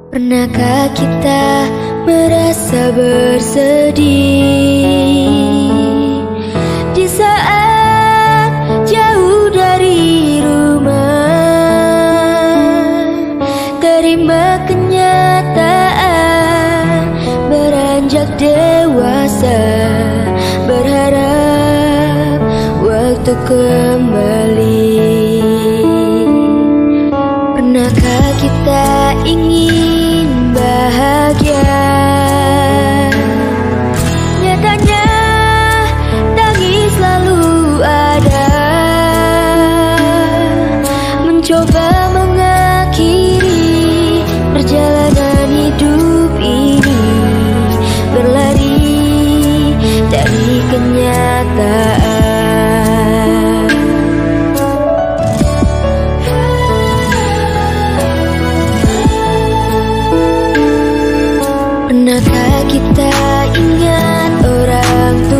Pernahkah kita merasa bersedih di saat jauh dari rumah, terima kenyataan beranjak dewasa, berharap waktu kembali. Pernahkah kita ingin bahagia? Nyatanya tangis selalu ada, mencoba mengakhiri perjalanan hidup ini, berlari dari kenyataan. Pernahkah kita ingat orang tua